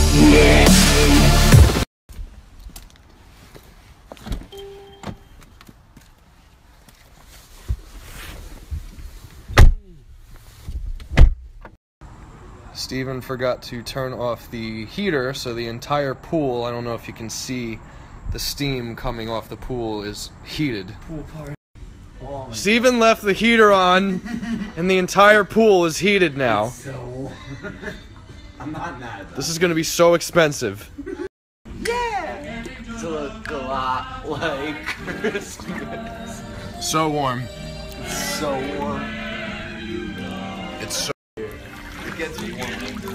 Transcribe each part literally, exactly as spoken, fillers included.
Steven forgot to turn off the heater, so the entire pool, I don't know if you can see the steam coming off the pool, is heated. Pool party. Oh, Steven left the heater on, and the entire pool is heated now. So, I'm not mad at that. This is gonna be so expensive. Yeah! To look a lot like Christmas. So warm. It's so warm. It's so It gets me warm.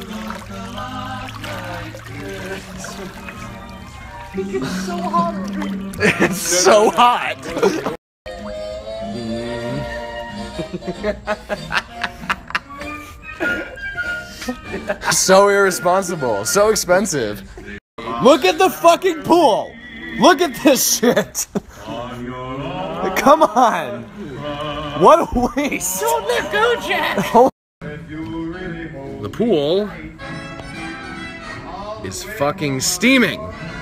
It's so hot. It's so hot. So irresponsible. So expensive. Look at the fucking pool. Look at this shit. Come on. What a waste. The pool is fucking steaming.